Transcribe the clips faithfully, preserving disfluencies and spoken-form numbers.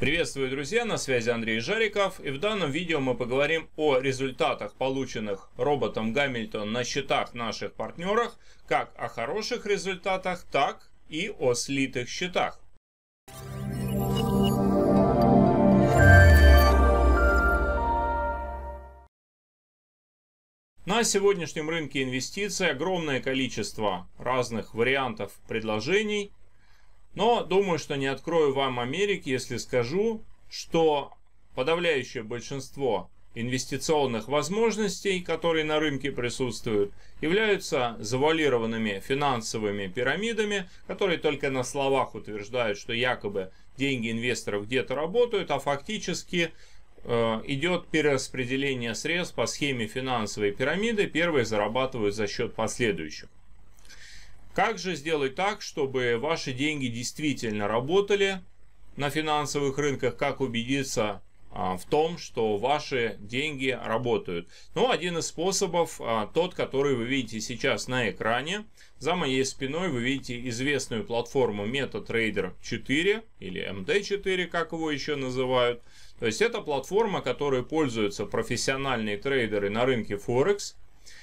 Приветствую, друзья, на связи Андрей Жариков, и в данном видео мы поговорим о результатах, полученных роботом Гамильтон на счетах наших партнеров, как о хороших результатах, так и о слитых счетах. На сегодняшнем рынке инвестиций огромное количество разных вариантов предложений. Но думаю, что не открою вам Америки, если скажу, что подавляющее большинство инвестиционных возможностей, которые на рынке присутствуют, являются завуалированными финансовыми пирамидами, которые только на словах утверждают, что якобы деньги инвесторов где-то работают, а фактически э, идет перераспределение средств по схеме финансовой пирамиды. Первые зарабатывают за счет последующих. Как же сделать так, чтобы ваши деньги действительно работали на финансовых рынках? Как убедиться а, в том, что ваши деньги работают? Ну, один из способов, а, тот, который вы видите сейчас на экране. За моей спиной вы видите известную платформу MetaTrader четыре или эм дэ четыре, как его еще называют. То есть это платформа, которой пользуются профессиональные трейдеры на рынке Форекс.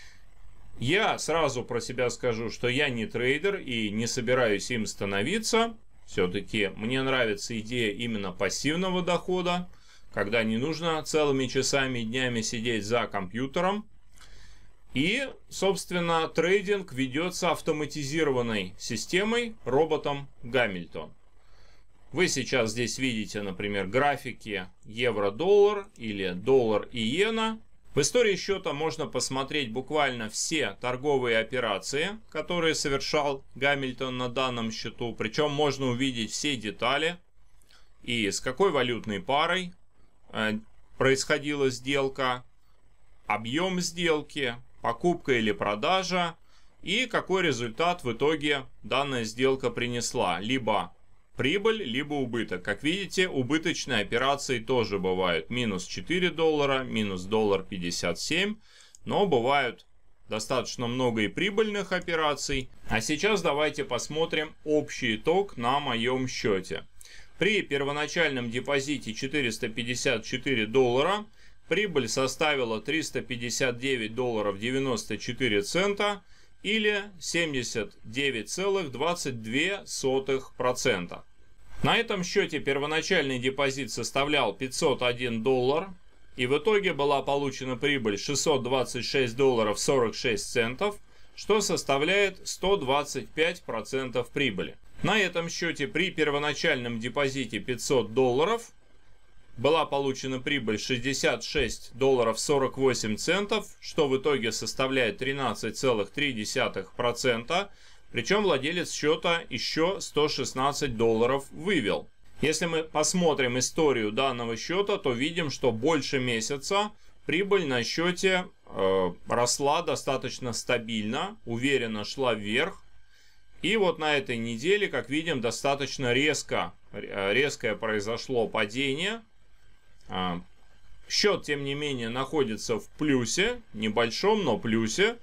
Я сразу про себя скажу, что я не трейдер и не собираюсь им становиться. Все-таки мне нравится идея именно пассивного дохода, когда не нужно целыми часами и днями сидеть за компьютером. И, собственно, трейдинг ведется автоматизированной системой, роботом Гамильтон. Вы сейчас здесь видите, например, графики евро-доллар или доллар и иена. В истории счета можно посмотреть буквально все торговые операции, которые совершал Гамильтон на данном счету. Причем можно увидеть все детали и с какой валютной парой э, происходила сделка, объем сделки, покупка или продажа и какой результат в итоге данная сделка принесла. Либо прибыль, либо убыток. Как видите, убыточные операции тоже бывают. Минус четыре доллара, минус доллар пятьдесят семь. Но бывают достаточно много и прибыльных операций. А сейчас давайте посмотрим общий итог на моем счете. При первоначальном депозите четыреста пятьдесят четыре доллара прибыль составила триста пятьдесят девять долларов девяносто четыре цента. Или семьдесят девять целых двадцать две сотых процента. На этом счете первоначальный депозит составлял пятьсот один доллар. И в итоге была получена прибыль шестьсот двадцать шесть долларов сорок шесть центов, что составляет сто двадцать пять процентов прибыли. На этом счете при первоначальном депозите пятьсот долларов была получена прибыль шестьдесят шесть долларов сорок восемь центов, что в итоге составляет тринадцать целых три десятых процента. Причем владелец счета еще сто шестнадцать долларов вывел. Если мы посмотрим историю данного счета, то видим, что больше месяца прибыль на счете э, росла достаточно стабильно, уверенно шла вверх. И вот на этой неделе, как видим, достаточно резко, резкое произошло падение. Счет, тем не менее, находится в плюсе, небольшом, но плюсе.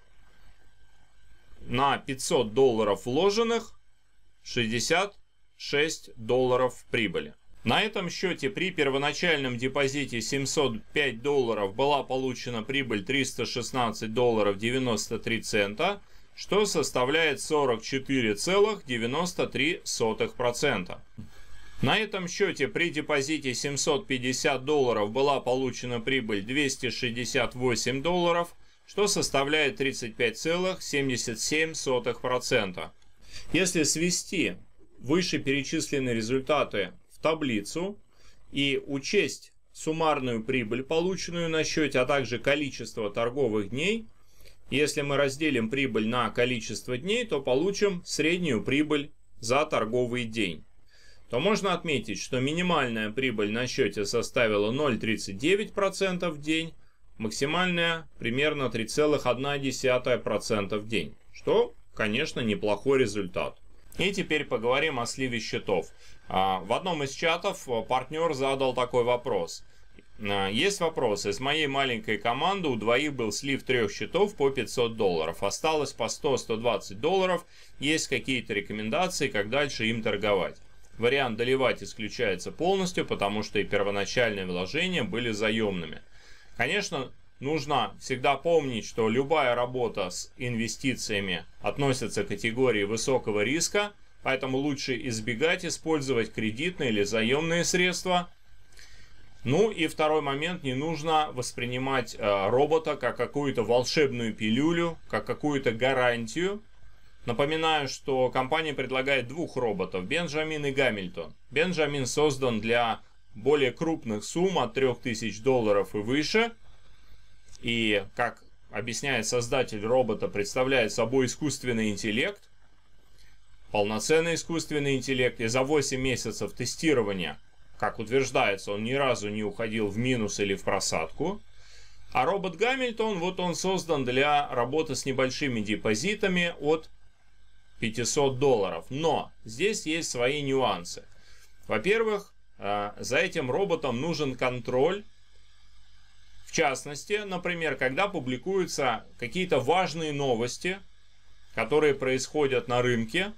На пятьсот долларов вложенных шестьдесят шесть долларов прибыли. На этом счете при первоначальном депозите семьсот пять долларов была получена прибыль триста шестнадцать долларов девяносто три цента, что составляет сорок четыре целых девяносто три сотых процента. На этом счете при депозите семьсот пятьдесят долларов была получена прибыль двести шестьдесят восемь долларов, что составляет тридцать пять целых семьдесят семь сотых процента. Если свести вышеперечисленные результаты в таблицу и учесть суммарную прибыль, полученную на счете, а также количество торговых дней, если мы разделим прибыль на количество дней, то получим среднюю прибыль за торговый день. То можно отметить, что минимальная прибыль на счете составила ноль целых тридцать девять сотых процента в день, максимальная примерно три целых одна десятая процента в день, что, конечно, неплохой результат. И теперь поговорим о сливе счетов. В одном из чатов партнер задал такой вопрос. Есть вопрос. Из моей маленькой команды у двоих был слив трех счетов по пятьсот долларов. Осталось по сто — сто двадцать долларов. Есть какие-то рекомендации, как дальше им торговать? вариант доливать исключается полностью, потому что и первоначальные вложения были заемными. Конечно, нужно всегда помнить, что любая работа с инвестициями относится к категории высокого риска, поэтому лучше избегать использовать кредитные или заемные средства. Ну и второй момент, не нужно воспринимать э, робота как какую-то волшебную пилюлю, как какую-то гарантию. Напоминаю, что компания предлагает двух роботов, Бенджамин и Гамильтон. Бенджамин создан для более крупных сумм от трёх тысяч долларов и выше. И, как объясняет создатель робота, представляет собой искусственный интеллект, полноценный искусственный интеллект. И за восемь месяцев тестирования, как утверждается, он ни разу не уходил в минус или в просадку. А робот Гамильтон, вот он создан для работы с небольшими депозитами от пятисот долларов. Но здесь есть свои нюансы. Во-первых, за этим роботом нужен контроль. В частности, например, когда публикуются какие-то важные новости, которые происходят на рынке,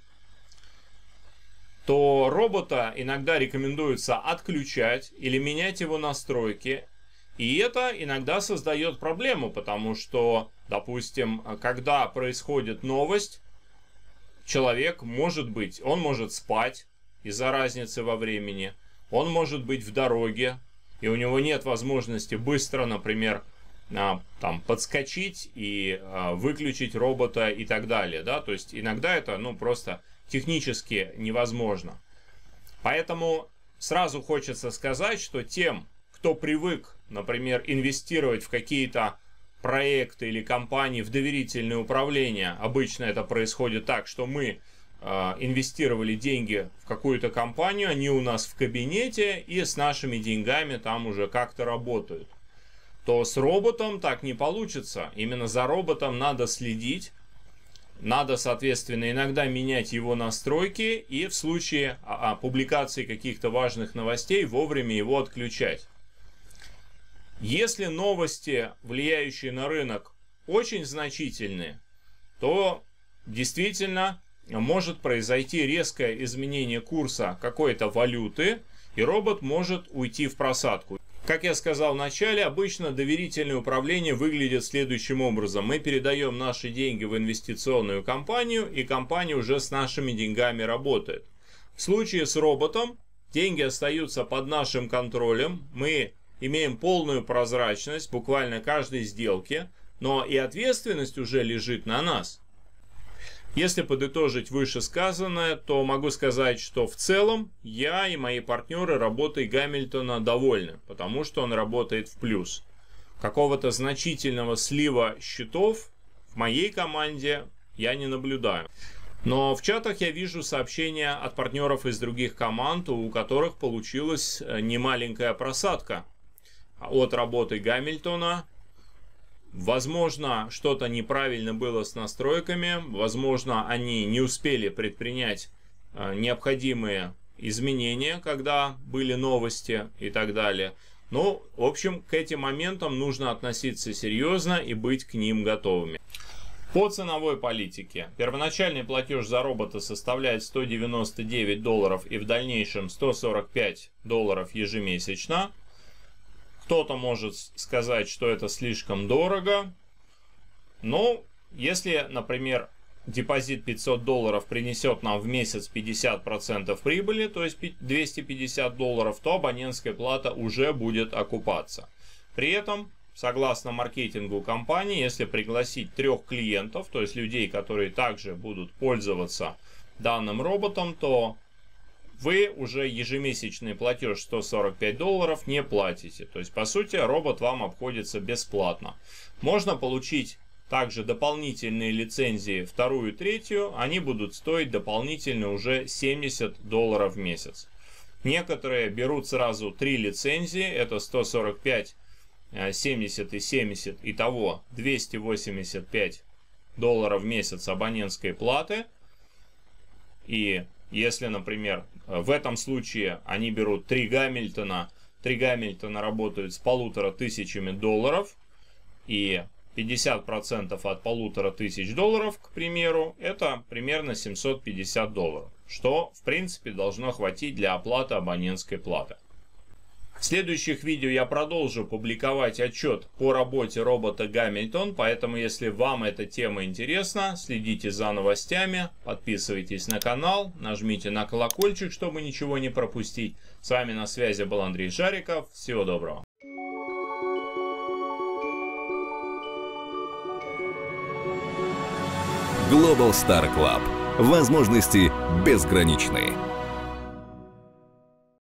то робота иногда рекомендуется отключать или менять его настройки. И это иногда создает проблему, потому что, допустим, когда происходит новость, человек может быть, он может спать из-за разницы во времени, он может быть в дороге, и у него нет возможности быстро, например, там, подскочить и выключить робота и так далее. Да? То есть иногда это ну, просто технически невозможно. Поэтому сразу хочется сказать, что тем, кто привык, например, инвестировать в какие-то проекты или компании в доверительное управление, обычно это происходит так, что мы э, инвестировали деньги в какую-то компанию, они у нас в кабинете и с нашими деньгами там уже как-то работают, то с роботом так не получится. Именно за роботом надо следить. Надо, соответственно, иногда менять его настройки и в случае а, а, публикации каких-то важных новостей вовремя его отключать. Если новости, влияющие на рынок, очень значительные, то действительно может произойти резкое изменение курса какой-то валюты, и робот может уйти в просадку. Как я сказал в начале, обычно доверительное управление выглядит следующим образом. Мы передаем наши деньги в инвестиционную компанию, и компания уже с нашими деньгами работает. В случае с роботом деньги остаются под нашим контролем, мы имеем полную прозрачность буквально каждой сделки, но и ответственность уже лежит на нас. Если подытожить вышесказанное, то могу сказать, что в целом я и мои партнеры работой Гамильтона довольны, потому что он работает в плюс. Какого-то значительного слива счетов в моей команде я не наблюдаю. Но в чатах я вижу сообщения от партнеров из других команд, у которых получилась немаленькая просадка от работы Гамильтона. Возможно, что-то неправильно было с настройками, возможно, они не успели предпринять необходимые изменения, когда были новости и так далее. Ну, в общем, к этим моментам нужно относиться серьезно и быть к ним готовыми. По ценовой политике. Первоначальный платеж за робота составляет сто девяносто девять долларов и в дальнейшем сто сорок пять долларов ежемесячно. Кто-то может сказать, что это слишком дорого. Но если, например, депозит пятьсот долларов принесет нам в месяц пятьдесят процентов прибыли, то есть двести пятьдесят долларов, то абонентская плата уже будет окупаться. При этом, согласно маркетингу компании, если пригласить трех клиентов, то есть людей, которые также будут пользоваться данным роботом, то вы уже ежемесячный платеж сто сорок пять долларов не платите. То есть, по сути, робот вам обходится бесплатно. Можно получить также дополнительные лицензии, вторую и третью. Они будут стоить дополнительно уже семьдесят долларов в месяц. Некоторые берут сразу три лицензии. Это сто сорок пять, семьдесят и семьдесят. Итого двести восемьдесят пять долларов в месяц абонентской платы. И если, например, в этом случае они берут три Гамильтона, три Гамильтона работают с полутора тысячами долларов, и пятьдесят процентов от полутора тысяч долларов, к примеру, это примерно семьсот пятьдесят долларов. что в принципе должно хватить для оплаты абонентской платы. В следующих видео я продолжу публиковать отчет по работе робота Гамильтон, поэтому если вам эта тема интересна, следите за новостями, подписывайтесь на канал, нажмите на колокольчик, чтобы ничего не пропустить. С вами на связи был Андрей Шариков. Всего доброго. Global Star Club. Возможности безграничны.